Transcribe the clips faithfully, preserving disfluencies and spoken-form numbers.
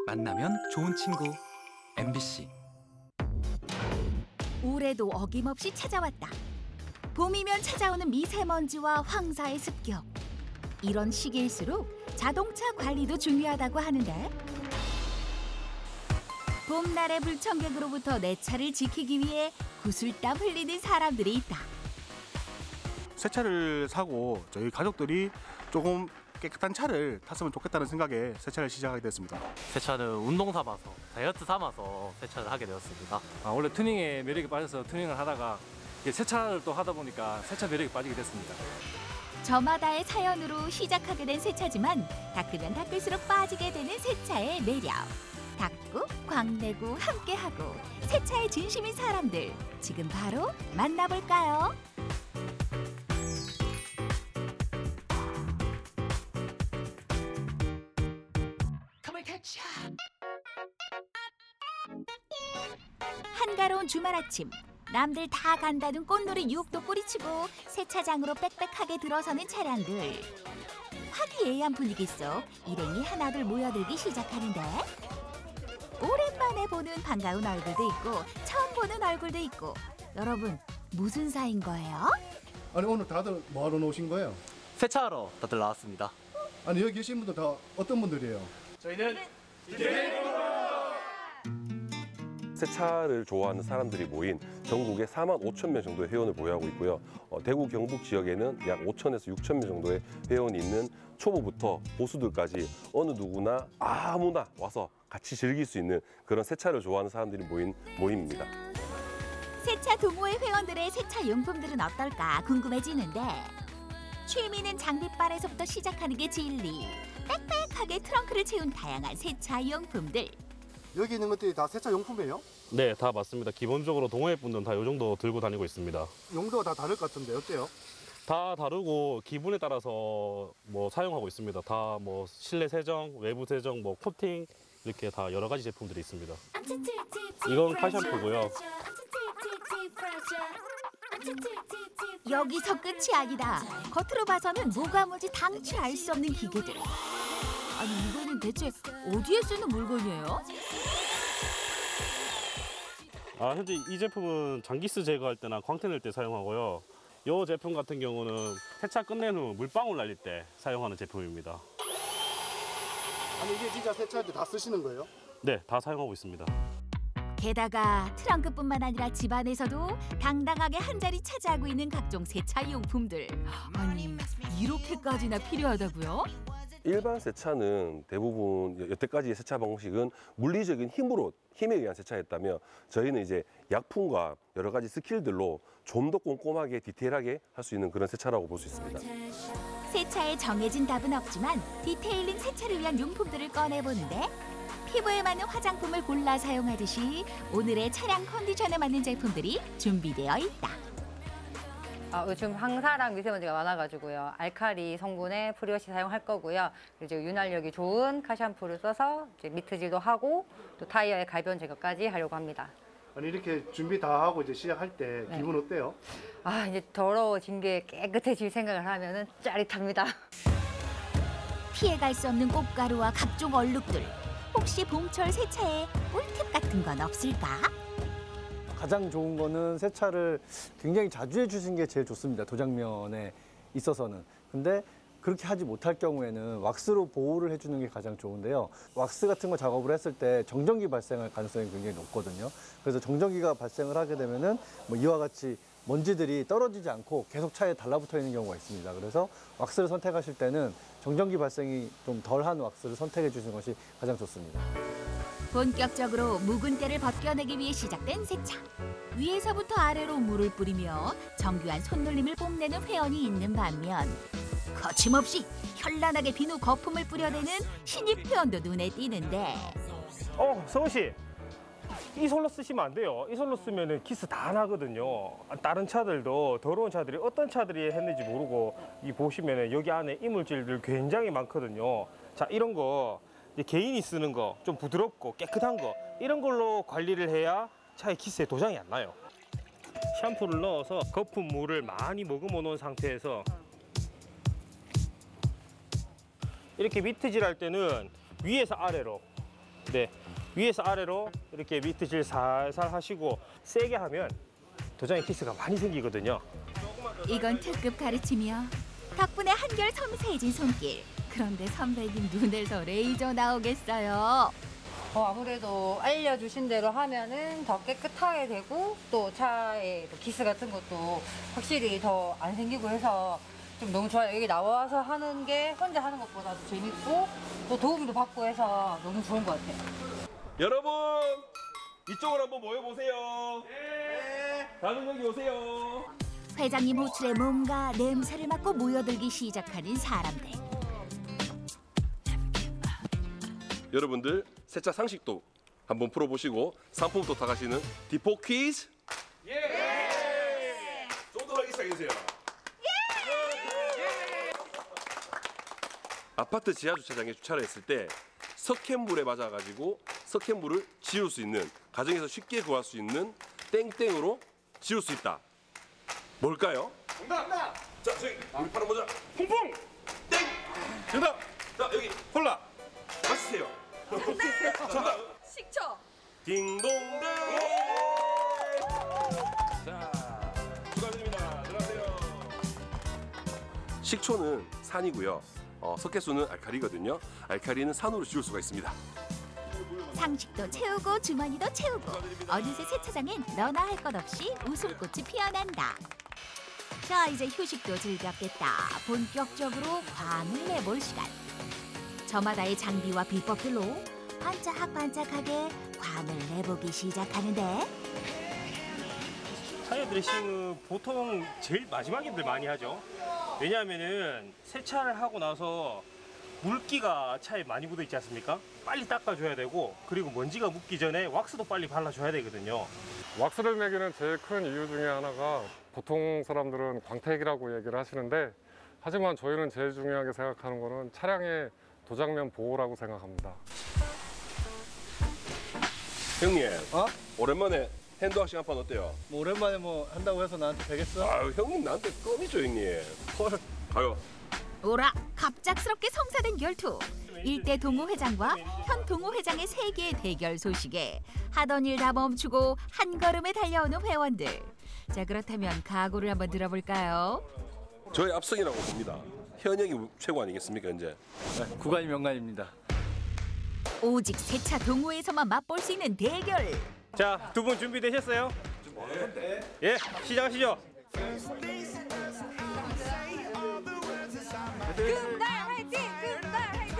만나면 좋은 친구 엠비씨. 올해도 어김없이 찾아왔다. 봄이면 찾아오는 미세먼지와 황사의 습격. 이런 시기일수록 자동차 관리도 중요하다고 하는데 봄날의 불청객으로부터 내 차를 지키기 위해 구슬땀 흘리는 사람들이 있다. 새 차를 사고 저희 가족들이 조금 깨끗한 차를 탔으면 좋겠다는 생각에 세차를 시작하게 됐습니다. 세차는 운동 삼아서, 다이어트 삼아서 세차를 하게 되었습니다. 아, 원래 튜닝에 매력이 빠져서 튜닝을 하다가 이게 세차를 또 하다 보니까 세차 매력이 빠지게 됐습니다. 저마다의 사연으로 시작하게 된 세차지만 닦으면 닦을수록 빠지게 되는 세차의 매력. 닦고 광내고 함께하고 세차의 진심인 사람들 지금 바로 만나볼까요? 한가로운 주말 아침, 남들 다 간다는 꽃놀이 유혹도 뿌리치고 세차장으로 빽빽하게 들어서는 차량들. 화기애애한 분위기 속 일행이 하나둘 모여들기 시작하는데 오랜만에 보는 반가운 얼굴도 있고 처음 보는 얼굴도 있고. 여러분, 무슨 사이인 거예요? 아니, 오늘 다들 뭐하러 나오신 거예요? 세차하러 다들 나왔습니다. 아니, 여기 계신 분들 다 어떤 분들이에요? 저희는 세차를 좋아하는 사람들이 모인 전국에 사만 오천 명 정도의 회원을 보유하고 있고요. 어, 대구, 경북 지역에는 약 오천에서 육천 명 정도의 회원이 있는 초보부터 고수들까지 어느 누구나 아무나 와서 같이 즐길 수 있는 그런 세차를 좋아하는 사람들이 모인 모임입니다. 세차 동호회 회원들의 세차 용품들은 어떨까 궁금해지는데 취미는 장비빨에서부터 시작하는 게 진리. 빽빽하게 트렁크를 채운 다양한 세차 용품들. 여기 있는 것들이 다 세차 용품이에요? 네, 다 맞습니다. 기본적으로 동호회 분들은 다 이 정도 들고 다니고 있습니다. 용도가 다 다를 것 같은데 어때요? 다 다르고 기분에 따라서 뭐 사용하고 있습니다. 다 뭐 실내 세정, 외부 세정, 뭐 코팅 이렇게 다 여러 가지 제품들이 있습니다. 이건 카샴푸고요. 여기서 끝이 아니다. 겉으로 봐서는 뭐가 뭔지 당최 알 수 없는 기계들. 아니, 이거는 대체 어디에 쓰는 물건이에요? 아, 현재 이 제품은 장기스 제거할 때나 광택 낼 때 사용하고요. 이 제품 같은 경우는 세차 끝낸 후 물방울 날릴 때 사용하는 제품입니다. 아니, 이게 진짜 세차할 때 다 쓰시는 거예요? 네, 다 사용하고 있습니다. 게다가 트렁크뿐만 아니라 집안에서도 당당하게 한 자리 차지하고 있는 각종 세차 용품들. 아니, 이렇게까지나 필요하다고요? 일반 세차는 대부분 여태까지의 세차 방식은 물리적인 힘으로 힘에 의한 세차였다며 저희는 이제 약품과 여러 가지 스킬들로 좀 더 꼼꼼하게 디테일하게 할 수 있는 그런 세차라고 볼 수 있습니다. 세차에 정해진 답은 없지만 디테일링 세차를 위한 용품들을 꺼내보는데 피부에 맞는 화장품을 골라 사용하듯이 오늘의 차량 컨디션에 맞는 제품들이 준비되어 있다. 아, 요즘 황사랑 미세먼지가 많아가지고요. 알칼리 성분의 프리워시 사용할 거고요. 그리고 윤활력이 좋은 카샴푸를 써서 이제 미트질도 하고 또 타이어의 갈변 제거까지 하려고 합니다. 아니, 이렇게 준비 다 하고 이제 시작할 때 네. 기분 어때요? 아, 이제 더러워진 게 깨끗해질 생각을 하면은 짜릿합니다. 피해갈 수 없는 꽃가루와 각종 얼룩들. 혹시 봄철 세차에 꿀팁 같은 건 없을까? 가장 좋은 거는 세차를 굉장히 자주 해주신 게 제일 좋습니다. 도장면에 있어서는. 근데 그렇게 하지 못할 경우에는 왁스로 보호를 해주는 게 가장 좋은데요. 왁스 같은 거 작업을 했을 때 정전기 발생할 가능성이 굉장히 높거든요. 그래서 정전기가 발생을 하게 되면은 뭐 이와 같이 먼지들이 떨어지지 않고 계속 차에 달라붙어 있는 경우가 있습니다. 그래서 왁스를 선택하실 때는 정전기 발생이 좀 덜한 왁스를 선택해 주시는 것이 가장 좋습니다. 본격적으로 묵은 때를 벗겨내기 위해 시작된 세차. 위에서부터 아래로 물을 뿌리며 정교한 손놀림을 뽐내는 회원이 있는 반면 거침없이 현란하게 비누 거품을 뿌려대는 신입 회원도 눈에 띄는데 어, 성훈 씨. 이솔로 쓰시면 안 돼요. 이솔로 쓰면 기스 다 나거든요. 다른 차들도 더러운 차들이 어떤 차들이 했는지 모르고 이 보시면 여기 안에 이물질들 굉장히 많거든요. 자, 이런 거 이제 개인이 쓰는 거 좀 부드럽고 깨끗한 거 이런 걸로 관리를 해야 차에 기스에 도장이 안 나요. 샴푸를 넣어서 거품 물을 많이 머금어 놓은 상태에서 이렇게 미트질 할 때는 위에서 아래로 네, 위에서 아래로 이렇게 미트질 살살 하시고 세게 하면 도장에 키스가 많이 생기거든요. 이건 특급 가르침이야. 덕분에 한결 섬세해진 손길. 그런데 선배님 눈에서 레이저 나오겠어요. 어, 아무래도 알려주신 대로 하면은 더 깨끗하게 되고 또 차에 기스 같은 것도 확실히 더 안 생기고 해서 좀 너무 좋아요. 여기 나와서 하는 게 혼자 하는 것보다도 재밌고 또 도움도 받고 해서 너무 좋은 것 같아요. 여러분 이쪽으로 한번 모여보세요. 네. 다들 여기 오세요. 회장님 호출에 뭔가 냄새를 맡고 모여들기 시작하는 사람들. 여러분들 세차 상식도 한번 풀어보시고 상품도 타가시는 디포 퀴즈. 예. 쫀쫀하게 시작해주세요. 예. 아파트 지하 주차장에 주차를 했을 때 석회물에 맞아가지고 석회물을 지울 수 있는, 가정에서 쉽게 구할 수 있는 땡땡으로 지울 수 있다. 뭘까요? 정답! 정답! 자, 저기 우리 파란 모자 퐁퐁! 땡! 정답! 자, 여기 콜라 마시세요. 정답! 식초. 딩동댕! 자, 축하드립니다. 들어가세요. 식초는 산이고요. 어, 석회수는 알칼리거든요. 알칼리는 산으로 지울 수가 있습니다. 상식도 채우고 주머니도 채우고 어느새 세차장엔 너나 할 것 없이 웃음꽃이 피어난다. 자, 이제 휴식도 즐겼겠다. 본격적으로 광을 내볼 시간. 저마다의 장비와 비법들로 반짝반짝하게 광을 내보기 시작하는데 타이어 드레싱은 보통 제일 마지막에들 많이 하죠. 왜냐하면은 세차를 하고 나서 물기가 차에 많이 묻어 있지 않습니까? 빨리 닦아줘야 되고, 그리고 먼지가 묻기 전에 왁스도 빨리 발라줘야 되거든요. 왁스를 내기는 제일 큰 이유 중에 하나가 보통 사람들은 광택이라고 얘기를 하시는데, 하지만 저희는 제일 중요하게 생각하는 거는 차량의 도장면 보호라고 생각합니다. 형님, 어? 오랜만에 핸드왁싱 한 판 어때요? 뭐 오랜만에 뭐 한다고 해서 나한테 되겠어? 아유, 형님 나한테 껌이죠, 형님. 헐. 가요. 오라 갑작스럽게 성사된 결투. 일대 동호 회장과 현 동호 회장의 세계의 대결 소식에 하던 일 다 멈추고 한 걸음에 달려오는 회원들. 자, 그렇다면 각오를 한번 들어볼까요? 저의 압승이라고 봅니다. 현역이 최고 아니겠습니까, 이제? 네, 구간이 명간입니다. 오직 세차 동호회에서만 맛볼 수 있는 대결. 자, 두 분 준비되셨어요? 네. 예, 시작하시죠. 금달 화이팅! 금달 화이팅!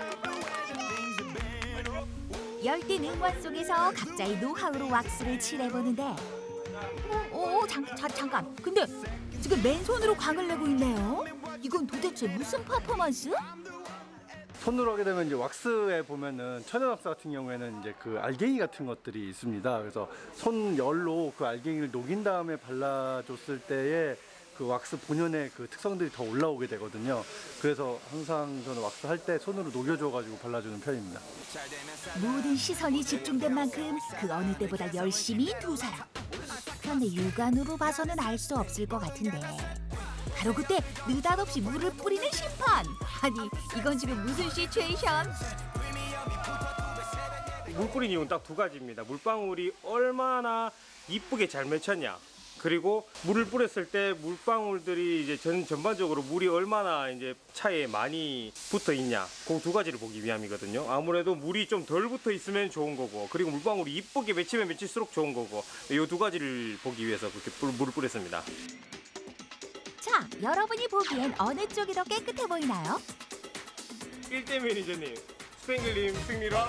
열띤 응원 속에서 각자의 노하우로 왁스를 칠해보는데 오, 오 잠깐, 자, 잠깐. 근데 지금 맨손으로 광을 내고 있네요. 이건 도대체 무슨 퍼포먼스? 손으로 하게 되면 이제 왁스에 보면은 천연 왁스 같은 경우에는 이제 그 알갱이 같은 것들이 있습니다. 그래서 손열로 그 알갱이를 녹인 다음에 발라줬을 때에 그 왁스 본연의 그 특성들이 더 올라오게 되거든요. 그래서 항상 저는 왁스 할 때 손으로 녹여줘가지고 발라주는 편입니다. 모든 시선이 집중된 만큼 그 어느 때보다 열심히 두 사람. 그런데 육안으로 봐서는 알 수 없을 것 같은데 바로 그때 느닷없이 물을 뿌리는 심판. 아니, 이건 지금 무슨 시츄에이션? 물 뿌린 이유는 딱 두 가지입니다. 물방울이 얼마나 이쁘게 잘 맺혔냐. 그리고 물을 뿌렸을 때 물방울들이 이제 전 전반적으로 물이 얼마나 이제 차에 많이 붙어 있냐. 그 두 가지를 보기 위함이거든요. 아무래도 물이 좀 덜 붙어 있으면 좋은 거고, 그리고 물방울이 이쁘게 맺히면 맺힐수록 좋은 거고, 이 두 가지를 보기 위해서 그렇게 물을 뿌렸습니다. 자, 여러분이 보기엔 어느 쪽이 더 깨끗해 보이나요? 일 대 매니저님, 스팽글님 승리로.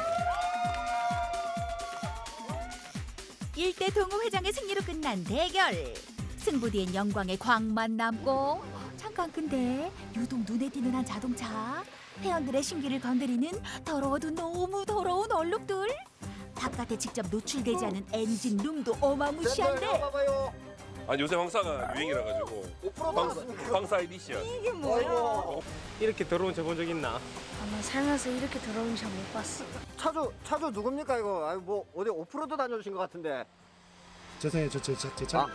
일 대 동호 회장의 승리로 끝난 대결. 승부 뒤엔 영광의 광만 남고. 잠깐, 근데 유독 눈에 띄는 한 자동차. 회원들의 심기를 건드리는 더러워도 너무 더러운 얼룩들. 바깥에 직접 노출되지 않은 엔진 룸도 어마무시한데. 아니, 요새 황사가 유행이라 가지고 황사, 황사 에디션. 이게 뭐야? 이렇게 더러운 차 본 적 있나? 아마 살면서 이렇게 더러운 차 못 봤어. 차주 차주 누굽니까 이거? 아유 뭐 어디 오프로드 다녀주신 것 같은데. 죄송해요, 저 제 제 차.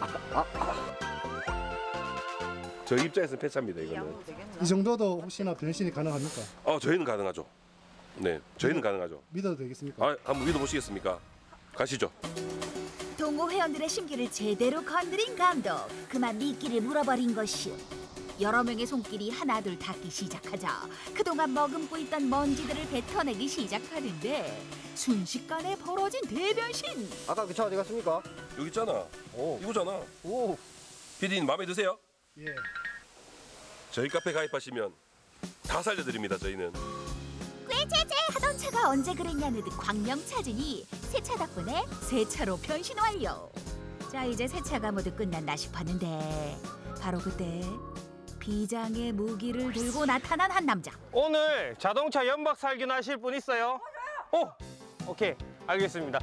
저희 입장에서는 폐차입니다, 이거는. 이 정도도 혹시나 변신이 가능합니까? 어, 저희는 가능하죠. 네, 저희는 가능하죠. 믿어도 되겠습니까? 아, 한번 믿어보시겠습니까? 가시죠. 동호 회원들의 심기를 제대로 건드린 감독. 그만 미끼를 물어버린 것이오. 여러 명의 손길이 하나둘 닿기 시작하자 그동안 머금고 있던 먼지들을 뱉어내기 시작하는데 순식간에 벌어진 대변신. 아까 그 차 어디 갔습니까? 여기 있잖아. 오. 이거잖아. 오. 피디님 마음에 드세요? 예. 저희 카페 가입하시면 다 살려드립니다. 저희는. 꾀죄죄 하던 차가 언제 그랬냐는 듯 광명 찾으니 새 차 덕분에 새 차로 변신 완료. 자, 이제 새 차가 모두 끝났나 싶었는데 바로 그때 비장의 무기를 들고 나타난 한 남자. 오늘 자동차 연막 살균 하실 분 있어요? 오! 오케이, 알겠습니다.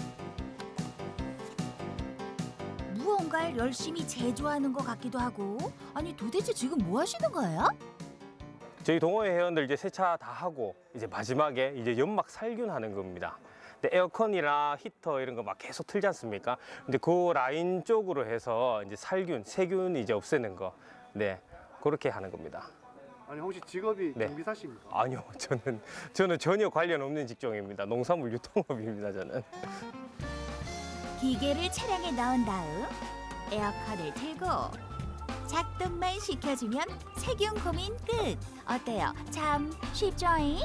무언가를 열심히 제조하는 것 같기도 하고. 아니, 도대체 지금 뭐 하시는 거예요? 저희 동호회 회원들 이제 세차 다 하고 이제 마지막에 이제 연막 살균하는 겁니다. 근데 에어컨이나 히터 이런 거 막 계속 틀지 않습니까? 근데 그 라인 쪽으로 해서 이제 살균, 세균 이제 없애는 거. 네. 그렇게 하는 겁니다. 아니 혹시 직업이 네. 경비사십니까? 아니요, 저는 저는 전혀 관련 없는 직종입니다. 농산물 유통업입니다, 저는. 기계를 차량에 넣은 다음 에어컨을 틀고 작동만 시켜주면 세균 고민 끝. 어때요? 참 쉽죠잉?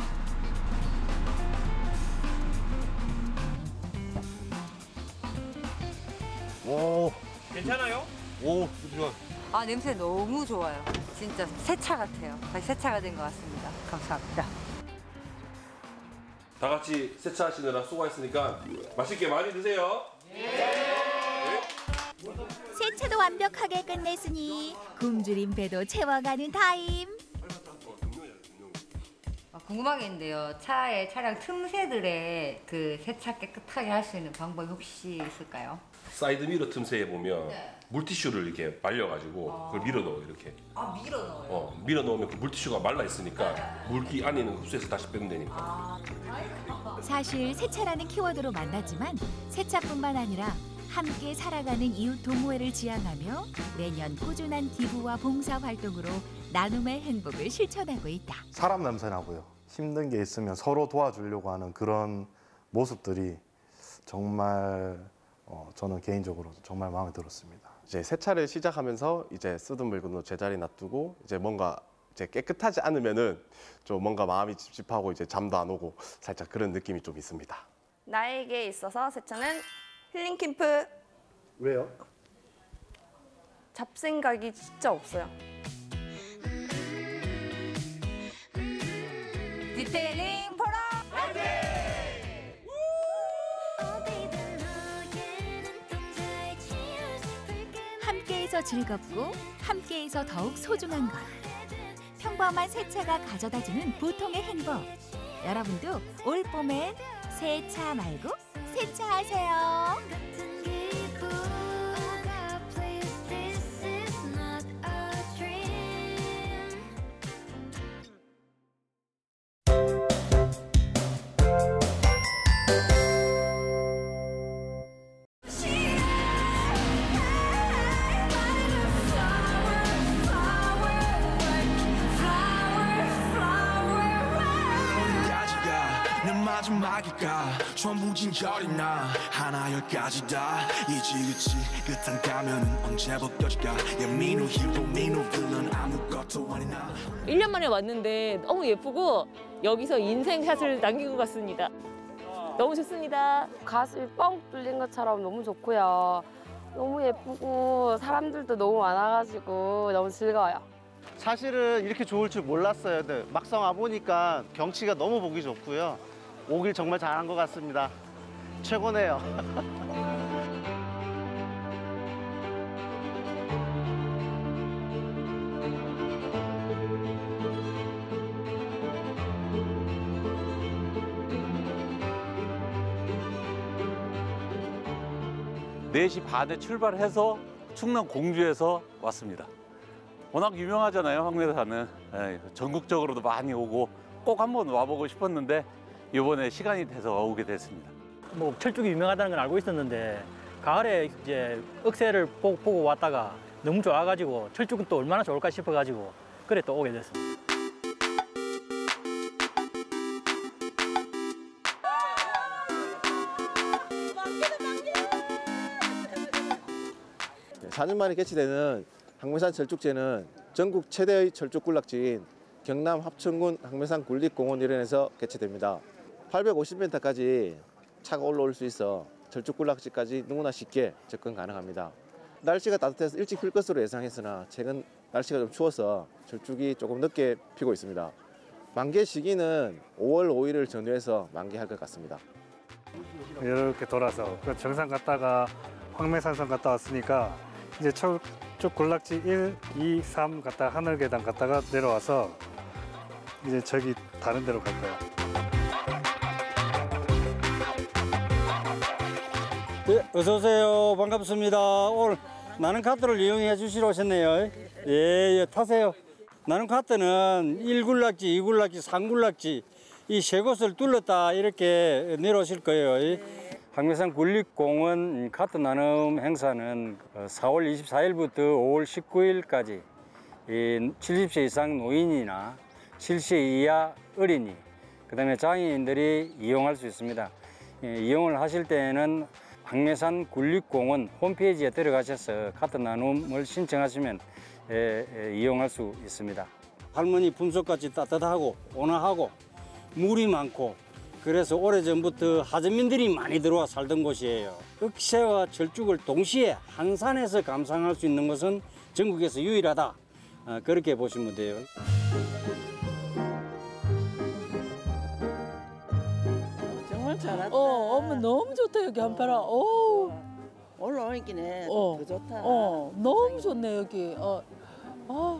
오, 괜찮아요? 오, 좋아. 아, 냄새 너무 좋아요. 진짜 새 차 같아요. 다시 새 차가 된 것 같습니다. 감사합니다. 다 같이 세차하시느라 수고하셨으니까 맛있게 많이 드세요. 세차도 완벽하게 끝냈으니 굶주린 배도 채워가는 타임. 아, 궁금한 게 있는데요. 차에 차량 틈새들의 그 세차 깨끗하게 할 수 있는 방법이 혹시 있을까요? 사이드 미러 틈새에 보면 네. 물티슈를 이렇게 말려가지고 아. 그걸 밀어 넣어 이렇게. 아, 밀어 넣어요? 어, 밀어 넣으면 그 물티슈가 말라 있으니까 물기 안에 있는 흡수해서 다시 빼면 되니까. 아. 사실 세차라는 키워드로 만났지만 세차뿐만 아니라 함께 살아가는 이웃 동호회를 지향하며 매년 꾸준한 기부와 봉사 활동으로 나눔의 행복을 실천하고 있다. 사람 냄새 나고요. 힘든 게 있으면 서로 도와주려고 하는 그런 모습들이 정말 어, 저는 개인적으로 정말 마음에 들었습니다. 이제 세차를 시작하면서 이제 쓰던 물건도 제자리 놔두고 이제 뭔가 이제 깨끗하지 않으면은 좀 뭔가 마음이 찝찝하고 이제 잠도 안 오고 살짝 그런 느낌이 좀 있습니다. 나에게 있어서 세차는 힐링 캠프. 왜요? 잡생각이 진짜 없어요. 디테일링 포럼 화이팅! 함께해서 즐겁고 함께해서 더욱 소중한 것. 평범한 세차가 가져다주는 보통의 행복. 여러분도 올 봄엔 세차 말고 세차하세요. 마지막일까 전부 진결이 나 하나 열까지 다 이지그치 끝한 가면은 언제 벗겨질까 야 민우 힐도 민우도 넌 아무것도 아니나 일 년 만에 왔는데 너무 예쁘고 여기서 인생샷을 남긴 것 같습니다. 너무 좋습니다. 가슴이 뻥 뚫린 것처럼 너무 좋고요. 너무 예쁘고 사람들도 너무 많아가지고 너무 즐거워요. 사실은 이렇게 좋을 줄 몰랐어요. 근데 막상 와보니까 경치가 너무 보기 좋고요. 오길 정말 잘한 것 같습니다. 최고네요. 네 시 반에 출발해서 충남 공주에서 왔습니다. 워낙 유명하잖아요, 황매사는. 예, 전국적으로도 많이 오고 꼭 한번 와보고 싶었는데 이번에 시간이 돼서 오게 됐습니다. 뭐 철쭉이 유명하다는 건 알고 있었는데 가을에 이제 억새를 보고, 보고 왔다가 너무 좋아가지고 철쭉은 또 얼마나 좋을까 싶어가지고 그래 또 오게 됐습니다. 사 년 만에 개최되는 항매산 철쭉제는 전국 최대의 철쭉 군락지인 경남 합천군 항매산 굴립공원 일원에서 개최됩니다. 팔백오십 미터까지 차가 올라올 수 있어 철쭉 군락지까지 누구나 쉽게 접근 가능합니다. 날씨가 따뜻해서 일찍 필 것으로 예상했으나 최근 날씨가 좀 추워서 철쭉이 조금 늦게 피고 있습니다. 만개 시기는 오월 오일을 전후해서 만개할 것 같습니다. 이렇게 돌아서 그 정상 갔다가 황매산성 갔다 왔으니까 이제 철쭉 군락지 일, 이, 삼 갔다가 하늘계단 갔다가 내려와서 이제 저기 다른 데로 갈 거야. 네, 어서 오세요. 반갑습니다. 오늘 나는 카트를 이용해 주시러 오셨네요. 예, 예, 타세요. 나는 카트는 일 굴락지, 이 굴락지, 삼 굴락지 이 세 곳을 둘렀다 이렇게 내려오실 거예요. 항매산 굴립공원 카트 나눔 행사는 사월 이십사일부터 오월 십구일까지 칠십 세 이상 노인이나 칠 세 이하 어린이, 그다음에 장애인들이 이용할 수 있습니다. 이용을 하실 때에는 항매산 굴립공원 홈페이지에 들어가셔서 카트 나눔을 신청하시면 이용할 수 있습니다. 할머니 품속같이 따뜻하고 온화하고 물이 많고 그래서 오래전부터 하전민들이 많이 들어와 살던 곳이에요. 흑새와 철쭉을 동시에 한 산에서 감상할 수 있는 것은 전국에서 유일하다. 그렇게 보시면 돼요. 정말 잘했다. 어, 어머 너무 좋다 여기 한파라. 오. 올라오니까는 어, 더 좋다. 어, 너무 좋네 여기. 어, 아.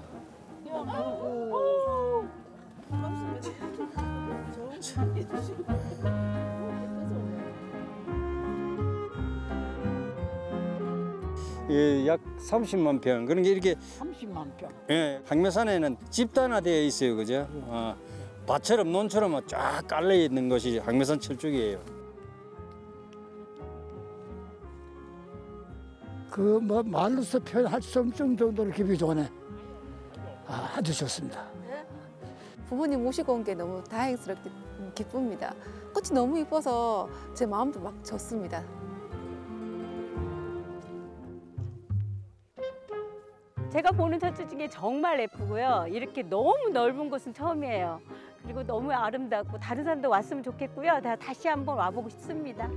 예, 약 삼십만 평. 그런 게 이렇게 삼십만 평. 예, 항매산에는 집단화되어 있어요, 그죠? 어, 밭처럼 논처럼 쫙 깔려 있는 것이 항매산 철쭉이에요. 그 뭐 말로서 표현할 수 없을 정도로 기분이 좋네. 아, 아주 좋습니다. 부모님 모시고 온 게 너무 다행스럽게 기쁩니다. 꽃이 너무 이뻐서 제 마음도 막 좋습니다. 제가 보는 철쭉 중에 정말 예쁘고요. 이렇게 너무 넓은 곳은 처음이에요. 그리고 너무 아름답고 다른 사람도 왔으면 좋겠고요. 다 다시 한번 와보고 싶습니다.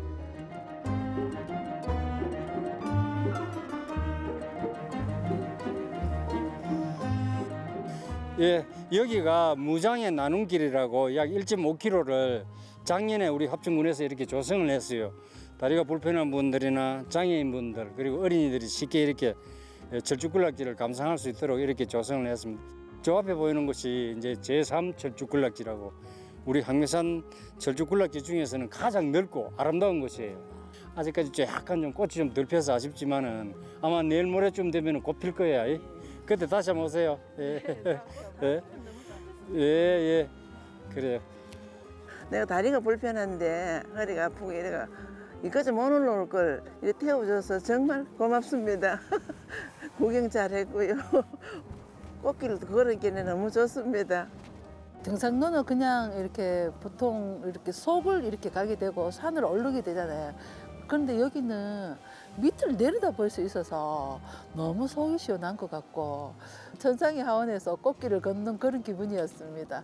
예, 여기가 무장의 나눔길이라고 약 일 점 오 킬로미터를 작년에 우리 합천군에서 이렇게 조성을 했어요. 다리가 불편한 분들이나 장애인분들 그리고 어린이들이 쉽게 이렇게 철쭉군락지를 감상할 수 있도록 이렇게 조성을 했습니다. 저 앞에 보이는 곳이 이제 제삼 철쭉군락지라고 우리 항매산 철쭉군락지 중에서는 가장 넓고 아름다운 곳이에요. 아직까지 좀 약간 좀 꽃이 좀 덜 펴서 아쉽지만은 아마 내일 모레쯤 되면 꽃 필 거야. 그때 다시 한번 오세요. 예, 예, 예, 예. 그래요. 내가 다리가 불편한데 허리가 아프고 이래가 이까지 못 올라올 걸 이렇게 태워줘서 정말 고맙습니다. 구경 잘했고요. 꽃길도 걸었기는 너무 좋습니다. 등산로는 그냥 이렇게 보통 이렇게 속을 이렇게 가게 되고 산을 오르게 되잖아요. 그런데 여기는 밑을 내려다 볼 수 있어서 너무 속이 시원한 것 같고 천상의 하원에서 꽃길을 걷는 그런 기분이었습니다.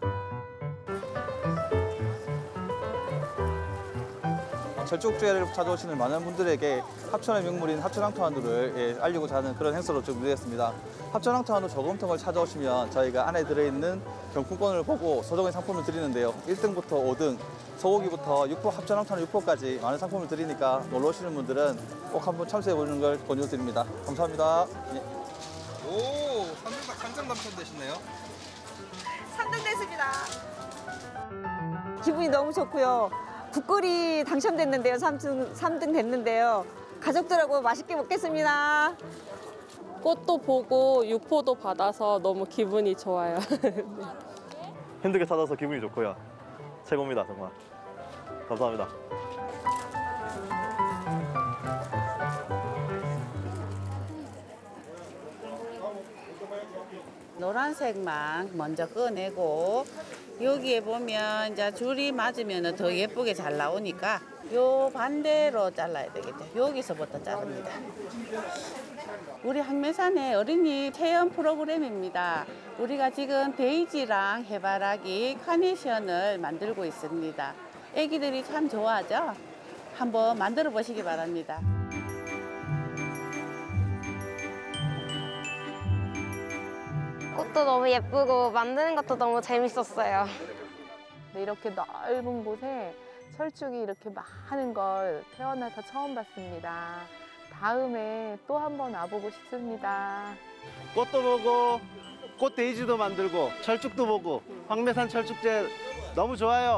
철쭉제를 찾아오시는 많은 분들에게 합천의 명물인 합천항토한우를 예, 알리고자 하는 그런 행사로 준비되었습니다. 합천항토한우 저금통을 찾아오시면 저희가 안에 들어있는 경품권을 보고 소정의 상품을 드리는데요. 일 등부터 오 등, 소고기부터 육포, 합천항토한우 육포까지 많은 상품을 드리니까 놀러 오시는 분들은 꼭 한번 참석해 보는 걸 권유드립니다. 감사합니다. 예. 오, 삼 등, 삼 등 당첨되시네요. 삼 등 됐습니다. 기분이 너무 좋고요. 국거리 당첨됐는데요. 삼 등, 삼 등 됐는데요. 가족들하고 맛있게 먹겠습니다. 꽃도 보고 육포도 받아서 너무 기분이 좋아요. 힘들게 찾아서 기분이 좋고요. 최고입니다, 정말. 감사합니다. 노란색만 먼저 꺼내고 여기에 보면 이제 줄이 맞으면 더 예쁘게 잘 나오니까 요 반대로 잘라야 되겠죠. 여기서부터 자릅니다. 우리 항매산의 어린이 체험 프로그램입니다. 우리가 지금 데이지랑 해바라기, 카네이션을 만들고 있습니다. 애기들이 참 좋아하죠? 한번 만들어 보시기 바랍니다. 꽃도 너무 예쁘고 만드는 것도 너무 재밌었어요. 네, 이렇게 넓은 곳에 철쭉이 이렇게 많은 걸 태어나서 처음 봤습니다. 다음에 또 한 번 와보고 싶습니다. 꽃도 보고 꽃 데이지도 만들고 철쭉도 보고 황매산 철쭉제 너무 좋아요.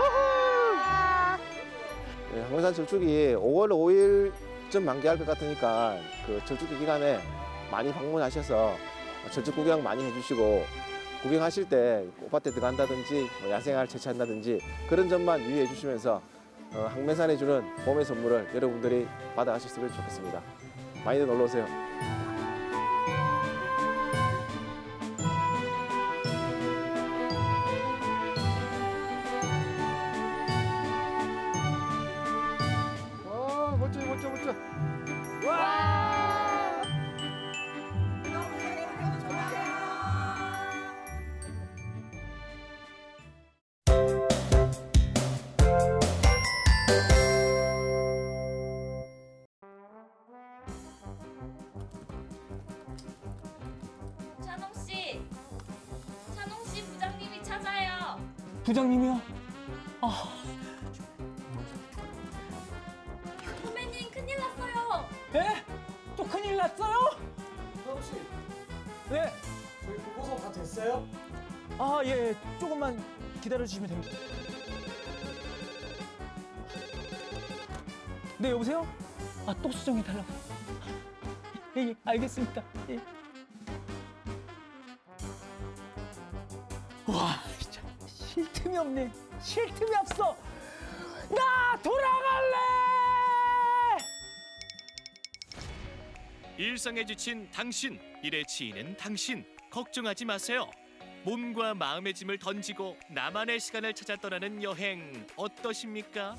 네, 황매산 철쭉이 오월 오일쯤 만개할 것 같으니까 그 철쭉기 기간에 많이 방문하셔서 철쭉 구경 많이 해주시고 구경하실 때 꽃밭에 들어간다든지 뭐 야생화를 채취한다든지 그런 점만 유의해 주시면서 어, 항매산에 주는 봄의 선물을 여러분들이 받아가셨으면 좋겠습니다. 많이들 놀러 오세요. 와, 멋져, 멋져, 멋져. 와! 찬홍 씨, 찬홍 씨 부장님이 찾아요. 부장님이요? 아, 선배님 큰일 났어요. 네? 또 큰일 났어요? 찬홍 씨, 네. 저희 보고서 다 됐어요? 아, 예, 조금만 기다려 주시면 됩니다. 네, 여보세요? 아, 또 수정해 달라고. 예, 예, 알겠습니다. 예. 와, 진짜 쉴 틈이 없네. 쉴 틈이 없어. 나 돌아갈래! 일상에 지친 당신, 일에 치이는 당신, 걱정하지 마세요. 몸과 마음의 짐을 던지고 나만의 시간을 찾아 떠나는 여행 어떠십니까?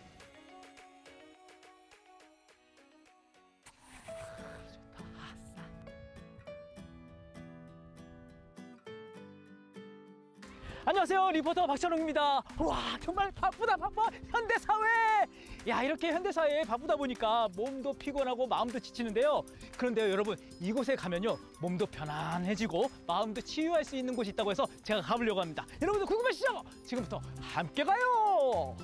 안녕하세요, 리포터 박찬웅입니다. 와, 정말 바쁘다 바빠. 현대사회. 야, 이렇게 현대사회에 바쁘다 보니까 몸도 피곤하고 마음도 지치는데요. 그런데요, 여러분, 이곳에 가면요, 몸도 편안해지고 마음도 치유할 수 있는 곳이 있다고 해서 제가 가보려고 합니다. 여러분들 궁금하시죠? 지금부터 함께 가요.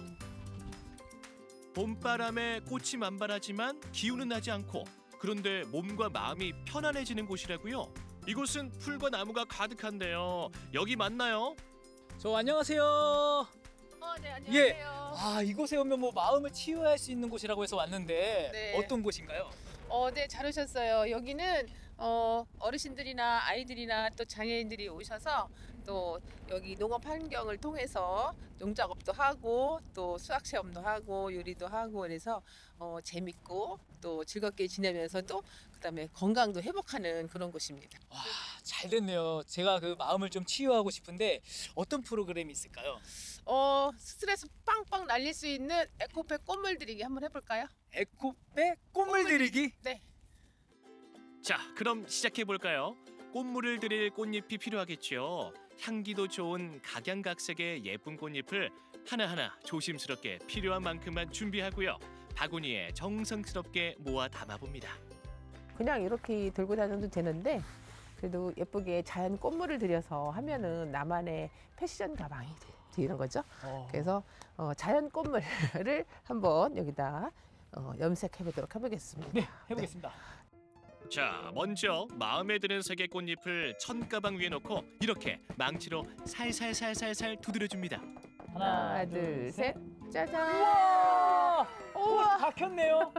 봄바람에 꽃이 만발하지만 기운은 나지 않고, 그런데 몸과 마음이 편안해지는 곳이라고요? 이곳은 풀과 나무가 가득한데요. 여기 맞나요? 저 안녕하세요. 어, 네, 안녕하세요. 예. 아, 이곳에 오면 뭐 마음을 치유할 수 있는 곳이라고 해서 왔는데 네. 어떤 곳인가요? 어, 네, 잘 오셨어요. 여기는 어, 어르신들이나 아이들이나 또 장애인들이 오셔서 또 여기 농업 환경을 통해서 농작업도 하고 또 수학 체험도 하고 요리도 하고 그래서 어, 재밌고 또 즐겁게 지내면서도 그다음에 건강도 회복하는 그런 곳입니다. 와, 잘 됐네요. 제가 그 마음을 좀 치유하고 싶은데 어떤 프로그램이 있을까요? 어, 스트레스 빵빵 날릴 수 있는 에코백 꽃물 들이기 한번 해볼까요? 에코백 꽃물 들이기? 네. 자, 그럼 시작해 볼까요? 꽃물을 들일 꽃잎이 필요하겠죠. 향기도 좋은 각양각색의 예쁜 꽃잎을 하나하나 조심스럽게 필요한 만큼만 준비하고요. 바구니에 정성스럽게 모아 담아봅니다. 그냥 이렇게 들고 다녀도 되는데 그래도 예쁘게 자연 꽃물을 들여서 하면은 나만의 패션 가방이 되는 거죠. 어. 그래서 어, 자연 꽃물을 한번 여기다 어, 염색해 보도록 해보겠습니다. 네, 해보겠습니다. 네. 자, 먼저 마음에 드는 색의 꽃잎을 천가방 위에 놓고 이렇게 망치로 살살살살살 두드려줍니다. 하나, 둘, 셋, 짜잔! 우와! 꽃이 다 켰네요.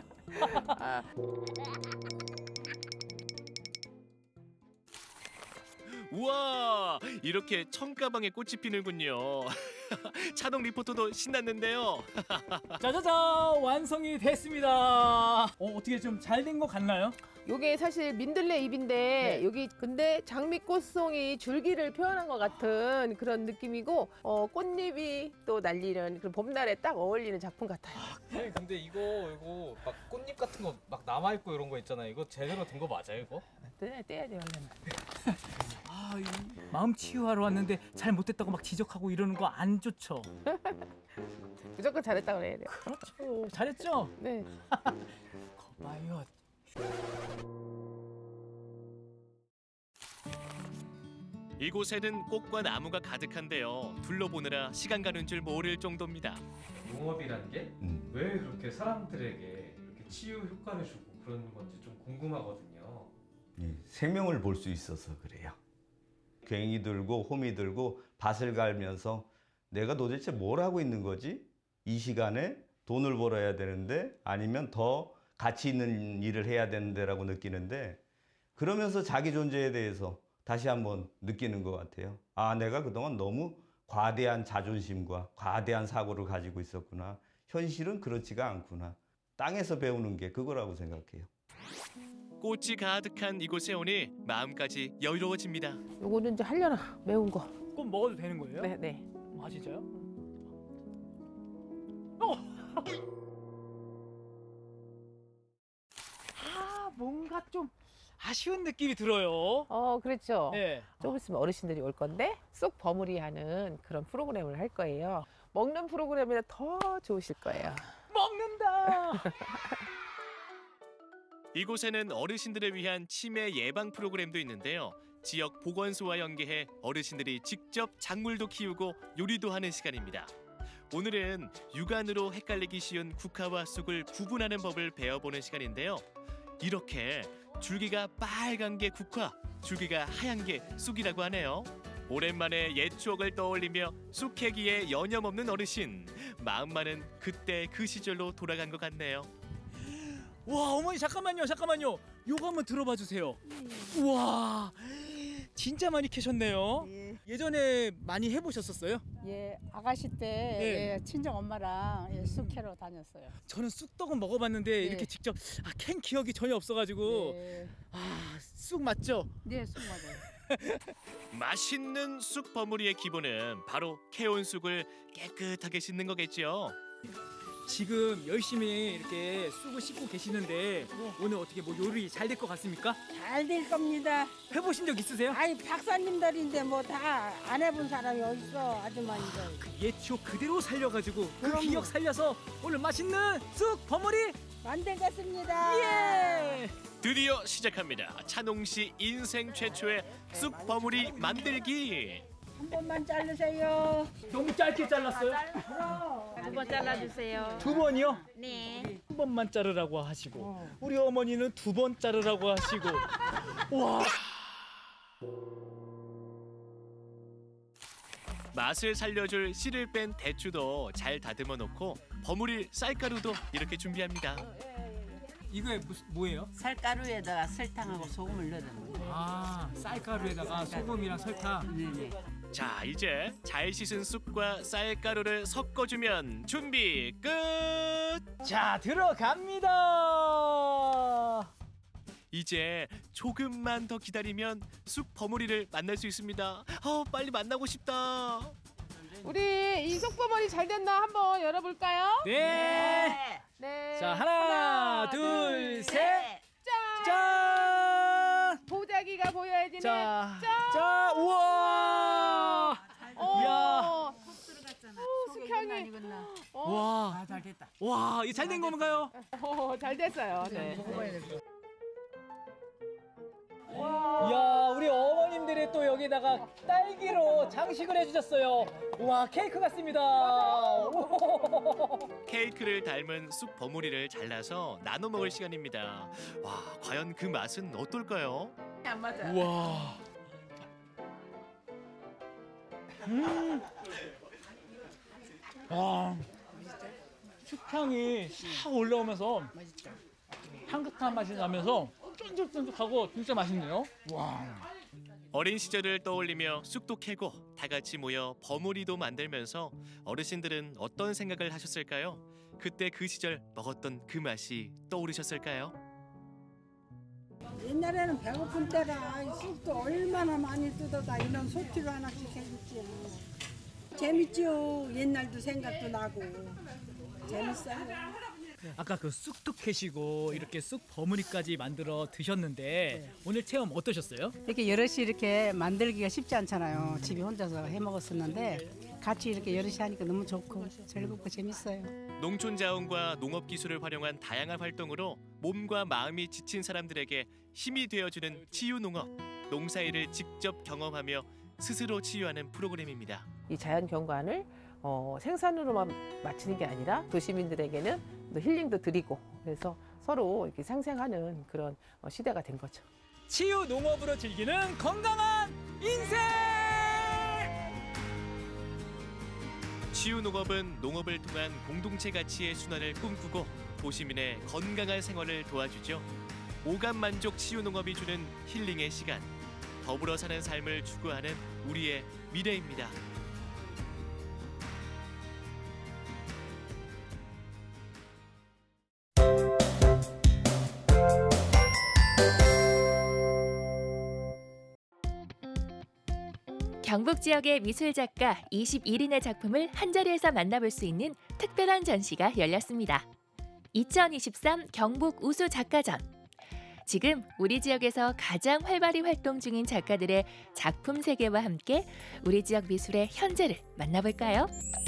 우와, 이렇게 천가방에 꽃이 피는군요. 찬홍 리포터도 신났는데요. 짜자잔, 완성이 됐습니다. 어, 어떻게 좀 잘 된 것 같나요? 요게 사실 민들레 잎인데 네. 여기 근데 장미꽃송이 줄기를 표현한 것 같은 그런 느낌이고 어, 꽃잎이 또 날리는 그런 봄날에 딱 어울리는 작품 같아요. 네, 근데 이거 이거 막 꽃잎 같은 거 막 남아 있고 이런 거 있잖아요. 이거 제대로 된 거 맞아요, 이거? 떼, 떼야 돼요, 원래는. 아, 이 마음 치유하러 왔는데 잘 못됐다고 막 지적하고 이러는 거 안 좋죠. 무조건 잘했다고 그래야 돼요. 그렇죠. 잘했죠? 네. 거봐요. 이곳에는 꽃과 나무가 가득한데요. 둘러보느라 시간 가는 줄 모를 정도입니다. 농업이라는 게 왜 그렇게 사람들에게 이렇게 치유 효과를 주고 그런 건지 좀 궁금하거든요. 예, 생명을 볼 수 있어서 그래요. 괭이 들고 호미 들고 밭을 갈면서 내가 도대체 뭘 하고 있는 거지? 이 시간에 돈을 벌어야 되는데 아니면 더 가치 있는 일을 해야 되는데라고 느끼는데 그러면서 자기 존재에 대해서 다시 한번 느끼는 것 같아요. 아, 내가 그동안 너무 과대한 자존심과 과대한 사고를 가지고 있었구나. 현실은 그렇지가 않구나. 땅에서 배우는 게 그거라고 생각해요. 꽃이 가득한 이곳에 오니 마음까지 여유로워집니다. 요거는 이제 하려나 매운 거. 꼭 먹어도 되는 거예요? 네, 네. 아, 진짜요? 어! 아, 뭔가 좀 아쉬운 느낌이 들어요. 어, 그렇죠. 네. 좀 있으면 어르신들이 올 건데 쑥 버무리하는 그런 프로그램을 할 거예요. 먹는 프로그램이라 더 좋으실 거예요. 먹는다. 이곳에는 어르신들을 위한 치매 예방 프로그램도 있는데요. 지역 보건소와 연계해 어르신들이 직접 작물도 키우고 요리도 하는 시간입니다. 오늘은 육안으로 헷갈리기 쉬운 국화와 쑥을 구분하는 법을 배워보는 시간인데요. 이렇게 줄기가 빨간 게 국화, 줄기가 하얀 게 쑥이라고 하네요. 오랜만에 옛 추억을 떠올리며 쑥 캐기에 여념없는 어르신. 마음만은 그때 그 시절로 돌아간 것 같네요. 와, 어머니 잠깐만요, 잠깐만요. 요거 한번 들어봐 주세요. 우와, 진짜 많이 캐셨네요. 예. 예전에 많이 해보셨었어요? 예, 아가씨 때 예. 예, 친정 엄마랑 예, 쑥 캐러 다녔어요. 저는 쑥떡은 먹어봤는데 예. 이렇게 직접 아, 캔 기억이 전혀 없어가지고 예. 아, 쑥 맞죠? 네, 쑥 맞아요. 맛있는 쑥 버무리의 기본은 바로 캐온 쑥을 깨끗하게 씻는 거겠죠. 지금 열심히 이렇게 쑥을 씻고 계시는데 오늘 어떻게 뭐 요리 잘 될 것 같습니까? 잘 될 겁니다. 해보신 적 있으세요? 아이, 박사님들인데 뭐 다 안 해본 사람이 어딨어, 아주머니들. 옛 추억 그대로 살려가지고 그 그럼요. 기억 살려서 오늘 맛있는 쑥 버무리 만들겠습니다. 예! 드디어 시작합니다. 찬홍 씨 인생 최초의 쑥 버무리 만들기. 한 번만 자르세요. 너무 짧게 잘랐어요? 두 번 잘라주세요. 두 번이요? 네. 한 번만 자르라고 하시고 우리 어머니는 두 번 자르라고 하시고 와. 맛을 살려줄 씨를 뺀 대추도 잘 다듬어 놓고 버무릴 쌀가루도 이렇게 준비합니다. 이게 무슨 뭐예요? 쌀가루에다가 설탕하고 소금을 넣는 거예요. 아, 쌀가루에다가 소금이랑 설탕. 네네. 자, 이제 잘 씻은 쑥과 쌀가루를 섞어주면 준비 끝! 자, 들어갑니다. 이제 조금만 더 기다리면 쑥 버무리를 만날 수 있습니다. 어, 빨리 만나고 싶다. 우리 이 쑥버무리 잘 됐나 한번 열어볼까요? 네. 네. 자, 하나, 하나, 둘, 둘, 셋. 짠! 짠! 보자기가 보여야지. 자, 짠! 자, 우와! 어. 이야. 오, 숙향이. 와. 아, 잘 됐다. 와, 이게 잘 된 건가요? 어, 잘 됐어요. 네. 이야, 우리 어머님들이 또 여기다가 딸기로 장식을 해주셨어요. 와, 케이크 같습니다. 케이크를 닮은 쑥 버무리를 잘라서 나눠 먹을 시간입니다. 와, 과연 그 맛은 어떨까요? 안 맞아. 우와. 음. 와. 숙향이 싹 올라오면서 향긋한 맛이 나면서 쫀득쫀득하고 진짜 맛있네요. 와. 어린 시절을 떠올리며 쑥도 캐고 다 같이 모여 버무리도 만들면서 어르신들은 어떤 생각을 하셨을까요? 그때 그 시절 먹었던 그 맛이 떠오르셨을까요? 옛날에는 배고픈 때라 쑥도 얼마나 많이 뜯어다 이런 소티로 하나씩 해줬지요. 재밌지요. 옛날도 생각도 나고 재밌어요. 아까 그 쑥도 캐시고 이렇게 쑥 버무리까지 만들어 드셨는데 오늘 체험 어떠셨어요? 이렇게 여럿이 이렇게 만들기가 쉽지 않잖아요. 집에 혼자서 해 먹었었는데 같이 이렇게 여럿이 하니까 너무 좋고 즐겁고 재밌어요. 농촌 자원과 농업 기술을 활용한 다양한 활동으로 몸과 마음이 지친 사람들에게 힘이 되어주는 치유 농업. 농사일을 직접 경험하며 스스로 치유하는 프로그램입니다. 이 자연 경관을 어, 생산으로만 마치는 게 아니라 도시민들에게는 또 힐링도 드리고 그래서 서로 이렇게 상생하는 그런 어, 시대가 된 거죠. 치유 농업으로 즐기는 건강한 인생! 치유 농업은 농업을 통한 공동체 가치의 순환을 꿈꾸고 도시민의 건강한 생활을 도와주죠. 오감 만족 치유 농업이 주는 힐링의 시간. 더불어 사는 삶을 추구하는 우리의 미래입니다. 경북 지역의 미술 작가 이십일 인의 작품을 한자리에서 만나볼 수 있는 특별한 전시가 열렸습니다. 이천이십삼 경북 우수 작가전. 지금 우리 지역에서 가장 활발히 활동 중인 작가들의 작품 세계와 함께 우리 지역 미술의 현재를 만나볼까요?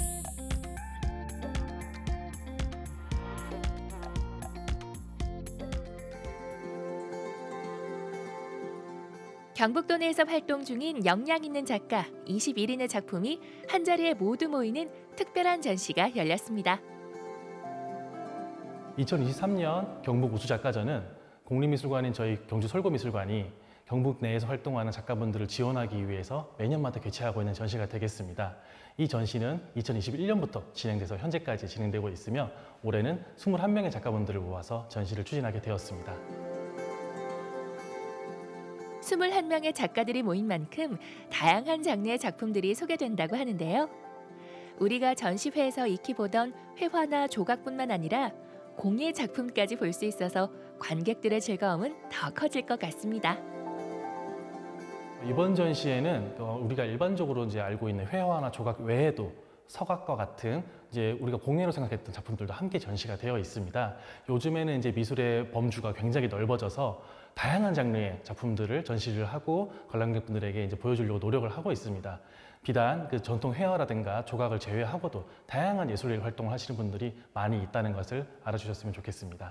경북도 내에서 활동 중인 역량 있는 작가 이십일 인의 작품이 한자리에 모두 모이는 특별한 전시가 열렸습니다. 이천이십삼 년 경북 우수작가전은 공립미술관인 저희 경주 솔고미술관이 경북 내에서 활동하는 작가분들을 지원하기 위해서 매년마다 개최하고 있는 전시가 되겠습니다. 이 전시는 이천이십일 년부터 진행돼서 현재까지 진행되고 있으며 올해는 이십일 명의 작가분들을 모아서 전시를 추진하게 되었습니다. 이십일 명의 작가들이 모인 만큼 다양한 장르의 작품들이 소개된다고 하는데요. 우리가 전시회에서 익히 보던 회화나 조각뿐만 아니라 공예 작품까지 볼 수 있어서 관객들의 즐거움은 더 커질 것 같습니다. 이번 전시에는 우리가 일반적으로 이제 알고 있는 회화나 조각 외에도 서각과 같은 이제 우리가 공예로 생각했던 작품들도 함께 전시가 되어 있습니다. 요즘에는 이제 미술의 범주가 굉장히 넓어져서 다양한 장르의 작품들을 전시를 하고 관람객분들에게 이제 보여주려고 노력을 하고 있습니다. 비단 그 전통 회화라든가 조각을 제외하고도 다양한 예술의 활동을 하시는 분들이 많이 있다는 것을 알아주셨으면 좋겠습니다.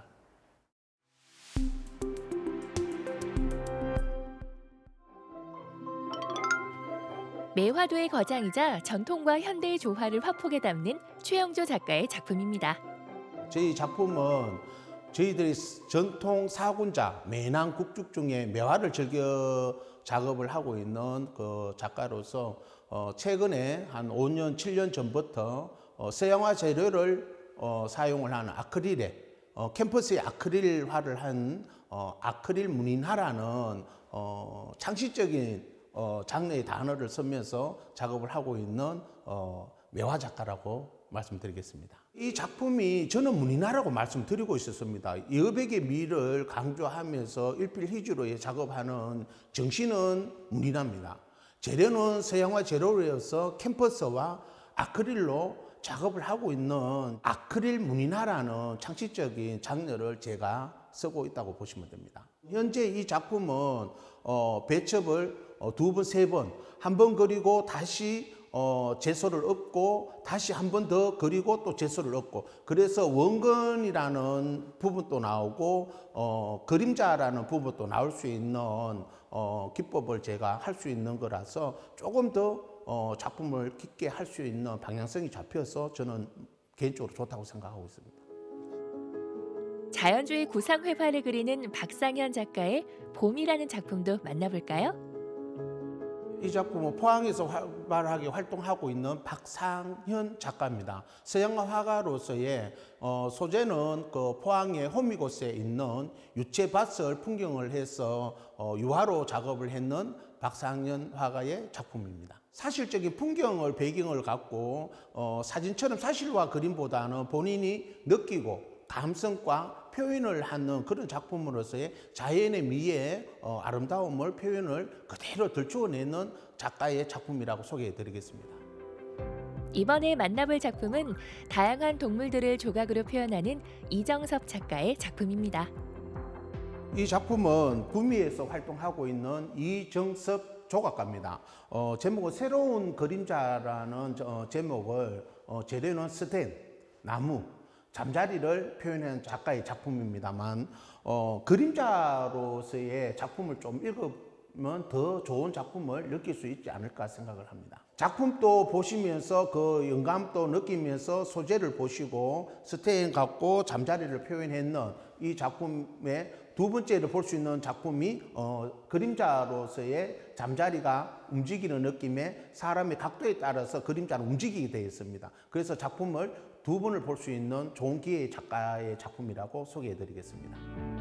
매화도의 거장이자 전통과 현대의 조화를 화폭에 담는 최영조 작가의 작품입니다. 저희 작품은 저희들이 전통 사군자, 매낭 국죽 중에 매화를 즐겨 작업을 하고 있는 그 작가로서 어 최근에 한 오 년, 칠 년 전부터 어 서양화 재료를 어 사용을 하는 아크릴에 어 캠퍼스에 아크릴화를 한 어 아크릴 문인화라는 어 창시적인 어 장르의 단어를 쓰면서 작업을 하고 있는 어 매화 작가라고 말씀드리겠습니다. 이 작품이 저는 문인화라고 말씀드리고 있었습니다. 여백의 미를 강조하면서 일필휘주로 작업하는 정신은 문인화입니다. 재료는 서양화 재료로서 캠퍼스와 아크릴로 작업을 하고 있는 아크릴 문인화라는 창시적인 장르를 제가 쓰고 있다고 보시면 됩니다. 현재 이 작품은 어, 배첩을 어, 두 번, 세 번, 한 번 그리고 다시 어, 제소를 얻고 다시 한 번 더 그리고 또 제소를 얻고 그래서 원근이라는 부분도 나오고 어, 그림자라는 부분도 나올 수 있는 어, 기법을 제가 할 수 있는 거라서 조금 더 어, 작품을 깊게 할 수 있는 방향성이 잡혀서 저는 개인적으로 좋다고 생각하고 있습니다. 자연주의 구상회화를 그리는 박상현 작가의 봄이라는 작품도 만나볼까요? 이 작품은 포항에서 활발하게 활동하고 있는 박상현 작가입니다. 서양화 화가로서의 어, 소재는 그 포항의 호미곶에 있는 유채밭을 풍경을 해서 어, 유화로 작업을 했는 박상현 화가의 작품입니다. 사실적인 풍경을 배경을 갖고 어, 사진처럼 사실화 그림보다는 본인이 느끼고 감성과 표현을 하는 그런 작품으로서의 자연의 미의 어, 아름다움을 표현을 그대로 들추어내는 작가의 작품이라고 소개해드리겠습니다. 이번에 만나볼 작품은 다양한 동물들을 조각으로 표현하는 이정섭 작가의 작품입니다. 이 작품은 구미에서 활동하고 있는 이정섭 조각가입니다. 어, 제목은 새로운 그림자라는 어, 제목을 어, 재료는 스텐, 나무, 잠자리를 표현한 작가의 작품입니다만 어, 그림자로서의 작품을 좀 읽으면 더 좋은 작품을 느낄 수 있지 않을까 생각을 합니다. 작품도 보시면서 그 영감도 느끼면서 소재를 보시고 스텐 갖고 잠자리를 표현했는 이 작품의 두 번째로 볼 수 있는 작품이 어, 그림자로서의 잠자리가 움직이는 느낌에 사람의 각도에 따라서 그림자는 움직이게 되어 있습니다. 그래서 작품을 두 번을 볼 수 있는 좋은 기회의 작가의 작품이라고 소개해드리겠습니다.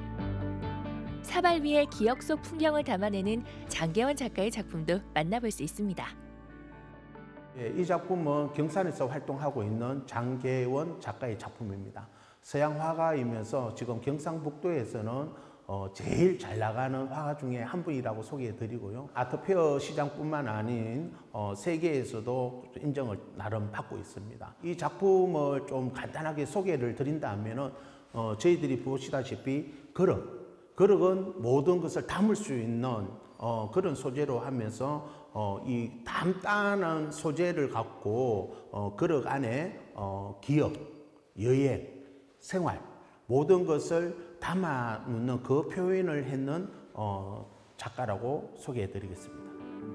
사발 위의 기억 속 풍경을 담아내는 장계원 작가의 작품도 만나볼 수 있습니다. 예, 이 작품은 경산에서 활동하고 있는 장계원 작가의 작품입니다. 서양 화가이면서 지금 경상북도에서는 어, 제일 잘 나가는 화가 중에 한 분이라고 소개해드리고요. 아트페어 시장뿐만 아닌 어, 세계에서도 인정을 나름 받고 있습니다. 이 작품을 좀 간단하게 소개를 드린다면 어, 저희들이 보시다시피 그릇, 그릇은 모든 것을 담을 수 있는 어, 그런 소재로 하면서 어, 이 단단한 소재를 갖고 어, 그릇 안에 어, 기억, 여행, 생활 모든 것을 담아 놓는 그 표현을 했는 어, 작가라고 소개해드리겠습니다.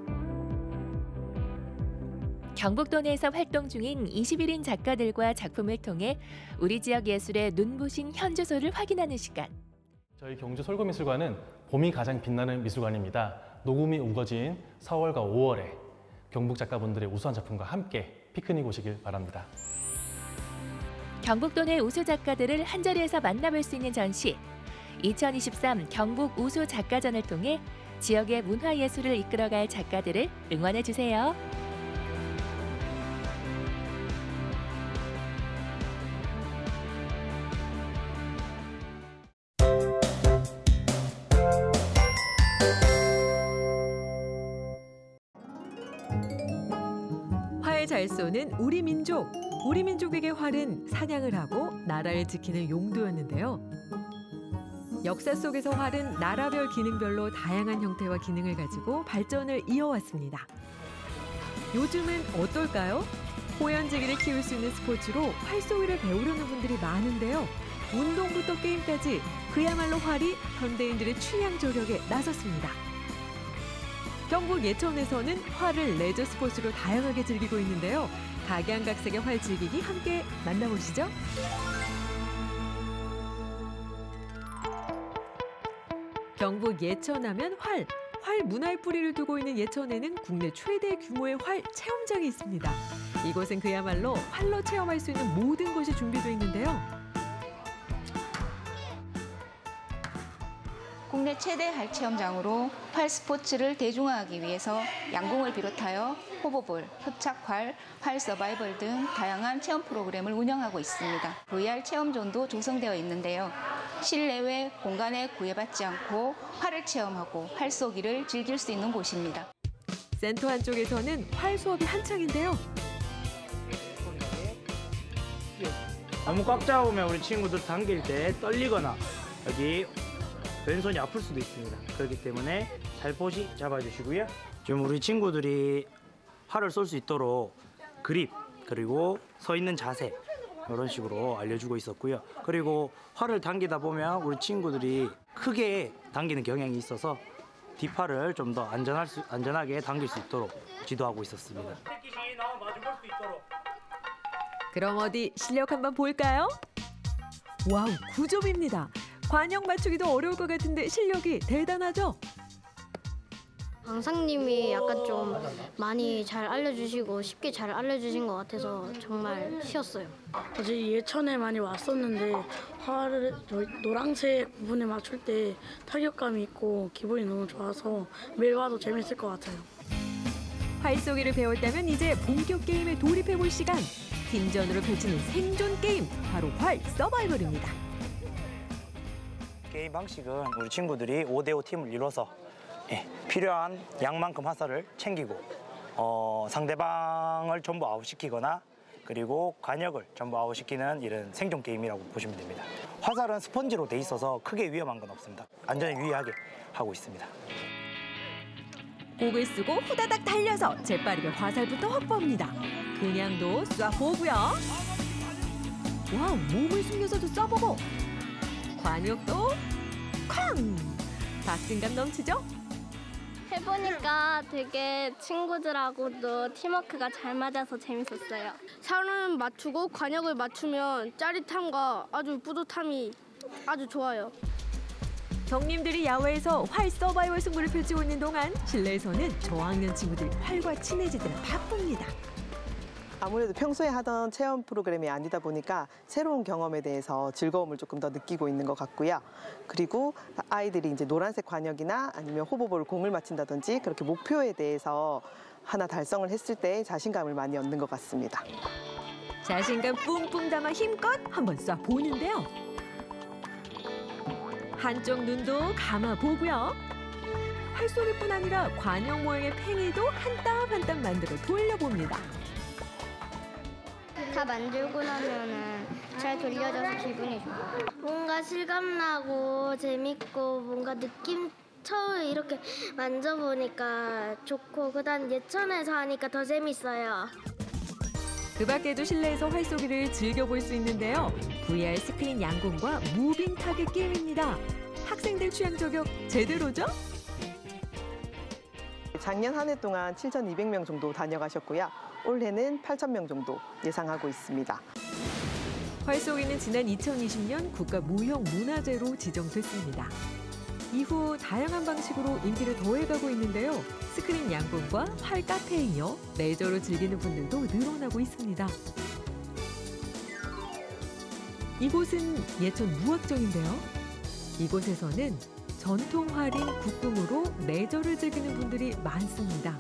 경북도 내에서 활동 중인 이십일 인 작가들과 작품을 통해 우리 지역 예술의 눈부신 현주소를 확인하는 시간. 저희 경주 솔고미술관은 봄이 가장 빛나는 미술관입니다. 녹음이 우거진 사월과 오월에 경북 작가분들의 우수한 작품과 함께 피크닉 오시길 바랍니다. 경북도 내 우수 작가들을 한자리에서 만나볼 수 있는 전시. 이천이십삼 경북 우수 작가전을 통해 지역의 문화예술을 이끌어갈 작가들을 응원해주세요. 활 잘 쏘는 우리 민족. 우리 민족에게 활은 사냥을 하고 나라를 지키는 용도였는데요. 역사 속에서 활은 나라별 기능별로 다양한 형태와 기능을 가지고 발전을 이어왔습니다. 요즘은 어떨까요? 호연지기를 키울 수 있는 스포츠로 활쏘기를 배우려는 분들이 많은데요. 운동부터 게임까지 그야말로 활이 현대인들의 취향 저격에 나섰습니다. 경북 예천에서는 활을 레저 스포츠로 다양하게 즐기고 있는데요. 각양각색의 활 즐기기 함께 만나보시죠. 경북 예천하면 활. 활 문화의 뿌리를 두고 있는 예천에는 국내 최대 규모의 활 체험장이 있습니다. 이곳은 그야말로 활로 체험할 수 있는 모든 것이 준비되어 있는데요. 국내 최대 활 체험장으로 활 스포츠를 대중화하기 위해서 양궁을 비롯하여 호버볼, 흡착활, 활 서바이벌 등 다양한 체험 프로그램을 운영하고 있습니다. 브이알 체험존도 조성되어 있는데요. 실내외 공간에 구애받지 않고 활을 체험하고 활 쏘기를 즐길 수 있는 곳입니다. 센터 한쪽에서는 활 수업이 한창인데요. 너무 꽉 잡으면 우리 친구들 당길 때 떨리거나 여기 왼손이 아플 수도 있습니다. 그렇기 때문에 살포시 잡아주시고요. 지금 우리 친구들이 활을 쏠 수 있도록 그립 그리고 서 있는 자세 이런 식으로 알려주고 있었고요. 그리고 활을 당기다 보면 우리 친구들이 크게 당기는 경향이 있어서 뒷팔을 좀 더 안전할 수, 안전하게 당길 수 있도록 지도하고 있었습니다. 그럼 어디 실력 한번 볼까요? 와우, 구 점입니다. 관역 맞추기도 어려울 것 같은데 실력이 대단하죠? 강사님이 약간 좀 많이 잘 알려주시고 쉽게 잘 알려주신 것 같아서 정말 쉬웠어요. 어제 예천에 많이 왔었는데 활을 노란색 부분에 맞출 때 타격감이 있고 기분이 너무 좋아서 매일 와도 재밌을 것 같아요. 활 쏘기를 배웠다면 이제 본격 게임에 돌입해볼 시간. 팀전으로 펼치는 생존 게임, 바로 활 서바이벌입니다. 게임 방식은 우리 친구들이 오 대 오 팀을 이뤄서 예, 필요한 양만큼 화살을 챙기고 어, 상대방을 전부 아웃시키거나 그리고 관역을 전부 아웃시키는 이런 생존 게임이라고 보시면 됩니다. 화살은 스펀지로 돼 있어서 크게 위험한 건 없습니다. 안전에 유의하게 하고 있습니다. 곡을 쓰고 후다닥 달려서 재빠르게 화살부터 확보합니다. 그냥도 쏴보고요. 와, 몸을 숨겨서도 쏴보고 관역도 쾅! 박진감 넘치죠? 해보니까 되게 친구들하고도 팀워크가 잘 맞아서 재밌었어요. 사람 맞추고 관역을 맞추면 짜릿함과 아주 뿌듯함이 아주 좋아요. 경님들이 야외에서 활 서바이벌 승부를 펼치고 있는 동안 실내에서는 저학년 친구들 활과 친해지느라 바쁩니다. 아무래도 평소에 하던 체험 프로그램이 아니다 보니까 새로운 경험에 대해서 즐거움을 조금 더 느끼고 있는 것 같고요. 그리고 아이들이 이제 노란색 관역이나 아니면 호버볼 공을 맞힌다든지 그렇게 목표에 대해서 하나 달성을 했을 때 자신감을 많이 얻는 것 같습니다. 자신감 뿜뿜 담아 힘껏 한번 쏴 보는데요. 한쪽 눈도 감아 보고요. 활쏘기뿐 아니라 관역 모양의 팽이도 한 땀 한 땀 만들어 돌려봅니다. 다 만들고 나면은 잘 돌려져서 기분이 좋아요. 뭔가 실감나고 재밌고 뭔가 느낌 처음 이렇게 만져보니까 좋고 그다음 예천에서 하니까 더 재밌어요. 그 밖에도 실내에서 활쏘기를 즐겨볼 수 있는데요. 브이알 스크린 양궁과 무빙 타겟 게임입니다. 학생들 취향 저격 제대로죠? 작년 한 해 동안 칠천이백 명 정도 다녀가셨고요. 올해는 팔천 명 정도 예상하고 있습니다. 활쏘기는 지난 이천이십 년 국가무형문화재로 지정됐습니다. 이후 다양한 방식으로 인기를 더해가고 있는데요. 스크린 양궁과 활 카페에 이어 레저로 즐기는 분들도 늘어나고 있습니다. 이곳은 예천 무학정인데요. 이곳에서는 전통 활인 국궁으로 레저를 즐기는 분들이 많습니다.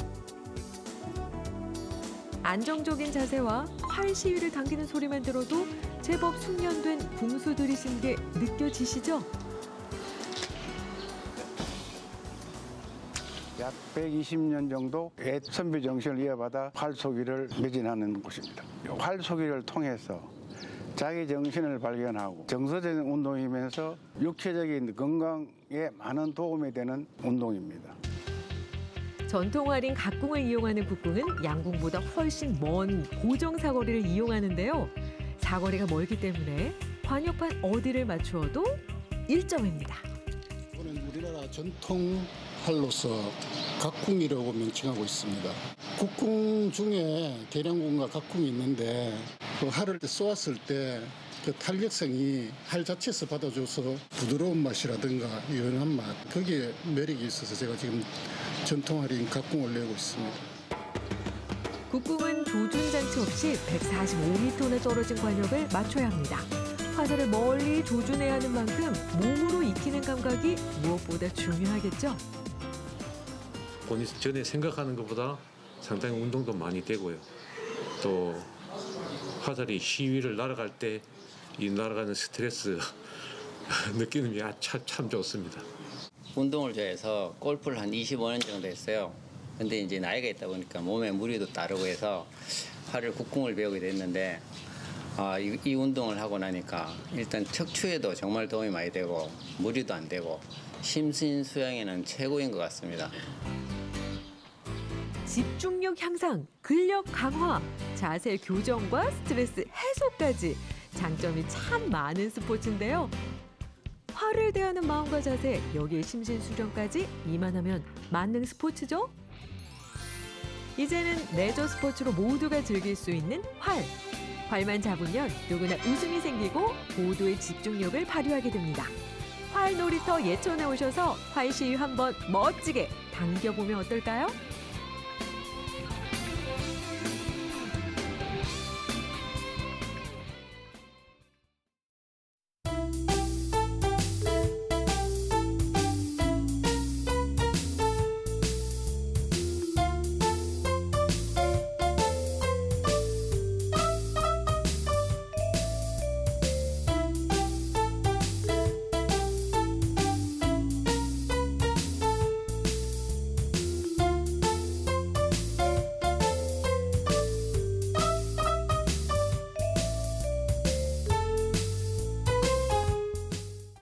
안정적인 자세와 활 시위를 당기는 소리만 들어도 제법 숙련된 궁수들이신 게 느껴지시죠? 약 백이십 년 정도 옛 선비 정신을 이어받아 활쏘기를 매진하는 곳입니다. 활쏘기를 통해서 자기 정신을 발견하고 정서적인 운동이면서 육체적인 건강에 많은 도움이 되는 운동입니다. 전통 활인 각궁을 이용하는 국궁은 양궁보다 훨씬 먼 고정 사거리를 이용하는데요. 사거리가 멀기 때문에 관역판 어디를 맞추어도 일정입니다. 이거는 우리나라 전통 활로서 각궁이라고 명칭하고 있습니다. 국궁 중에 계량궁과 각궁이 있는데 그 활을 쏘았을 때 그 탄력성이 활 자체에서 받아줘서 부드러운 맛이라든가 유연한 맛, 거기에 매력이 있어서 제가 지금 전통 활인 각궁을 내고 있습니다. 국궁은 조준 장치 없이 백사십오 미터나 떨어진 관역을 맞춰야 합니다. 화살을 멀리 조준해야 하는 만큼 몸으로 익히는 감각이 무엇보다 중요하겠죠. 본인 전에 생각하는 것보다 상당히 운동도 많이 되고요. 또 화살이 시위를 날아갈 때 이 날아가는 스트레스 느끼는 게 참, 참 좋습니다. 운동을 좋아해서 골프를 한 이십오 년 정도 했어요. 근데 이제 나이가 있다 보니까 몸에 무리도 따르고 해서 활을 국궁을 배우게 됐는데 아, 이, 이 운동을 하고 나니까 일단 척추에도 정말 도움이 많이 되고 무리도 안 되고 심신수양에는 최고인 것 같습니다. 집중력 향상, 근력 강화, 자세 교정과 스트레스 해소까지 장점이 참 많은 스포츠인데요. 활을 대하는 마음과 자세, 여기에 심신수련까지 이만하면 만능 스포츠죠? 이제는 레저 스포츠로 모두가 즐길 수 있는 활. 활만 잡으면 누구나 웃음이 생기고 모두의 집중력을 발휘하게 됩니다. 활 놀이터 예천에 오셔서 활 시위 한번 멋지게 당겨보면 어떨까요?